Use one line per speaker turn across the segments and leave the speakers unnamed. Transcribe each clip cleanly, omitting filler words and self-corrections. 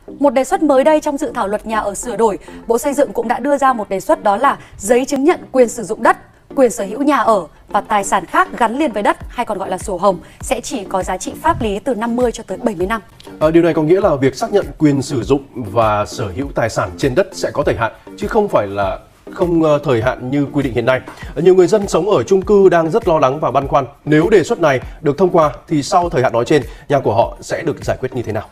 Một đề xuất mới đây trong dự thảo luật nhà ở sửa đổi, Bộ Xây dựng cũng đã đưa ra một đề xuất, đó là giấy chứng nhận quyền sử dụng đất, quyền sở hữu nhà ở và tài sản khác gắn liền với đất, hay còn gọi là sổ hồng, sẽ chỉ có giá trị pháp lý từ 50 cho tới 70 năm.
Điều này có nghĩa là việc xác nhận quyền sử dụng và sở hữu tài sản trên đất sẽ có thời hạn, chứ không phải là không thời hạn như quy định hiện nay. Nhiều người dân sống ở chung cư đang rất lo lắng và băn khoăn, nếu đề xuất này được thông qua thì sau thời hạn nói trên, nhà của họ sẽ được giải quyết như thế nào?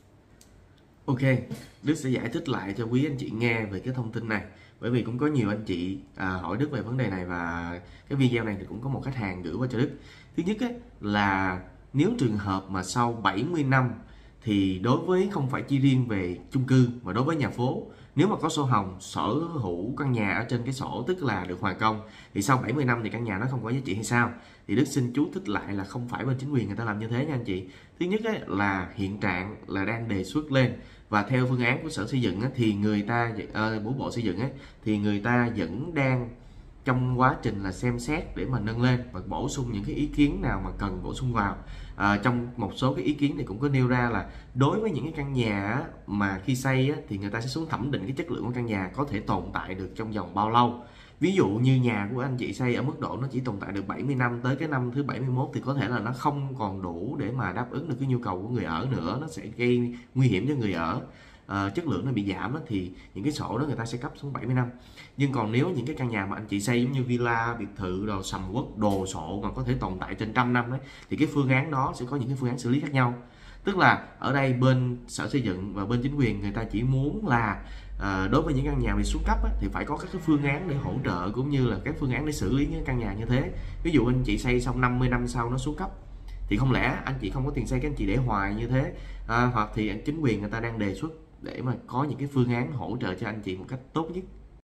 Ok, Đức sẽ giải thích lại cho quý anh chị nghe về cái thông tin này, bởi vì cũng có nhiều anh chị hỏi Đức về vấn đề này, và cái video này thì cũng có một khách hàng gửi qua cho Đức. Thứ nhất ấy, là nếu trường hợp mà sau 70 năm thì đối với không phải chỉ riêng về chung cư mà đối với nhà phố, nếu mà có sổ hồng sở hữu căn nhà ở trên cái sổ, tức là được hoàn công, thì sau 70 năm thì căn nhà nó không có giá trị hay sao? Thì Đức xin chú thích lại là không phải bên chính quyền người ta làm như thế nha anh chị. Thứ nhất ấy, là hiện trạng là đang đề xuất lên, và theo phương án của Sở Xây dựng ấy, thì người ta của Bộ Xây dựng ấy, thì người ta vẫn đang trong quá trình là xem xét để mà nâng lên và bổ sung những cái ý kiến nào mà cần bổ sung vào. Trong một số cái ý kiến thì cũng có nêu ra là đối với những cái căn nhà mà khi xây thì người ta sẽ xuống thẩm định cái chất lượng của căn nhà có thể tồn tại được trong vòng bao lâu. Ví dụ như nhà của anh chị xây ở mức độ nó chỉ tồn tại được 70 năm, tới cái năm thứ 71 thì có thể là nó không còn đủ để mà đáp ứng được cái nhu cầu của người ở nữa, nó sẽ gây nguy hiểm cho người ở. Chất lượng nó bị giảm thì những cái sổ đó người ta sẽ cấp xuống 70 năm. Nhưng còn nếu những cái căn nhà mà anh chị xây giống như villa, biệt thự, đồ sầm uất, đồ sộ mà có thể tồn tại trên trăm năm ấy, thì cái phương án đó sẽ có những cái phương án xử lý khác nhau. Tức là ở đây bên Sở Xây dựng và bên chính quyền người ta chỉ muốn là đối với những căn nhà bị xuống cấp thì phải có các cái phương án để hỗ trợ, cũng như là các phương án để xử lý những căn nhà như thế. Ví dụ anh chị xây xong 50 năm sau nó xuống cấp thì không lẽ anh chị không có tiền xây, các anh chị để hoài như thế, hoặc thì chính quyền người ta đang đề xuất để mà có những cái phương án hỗ trợ cho anh chị một cách tốt nhất.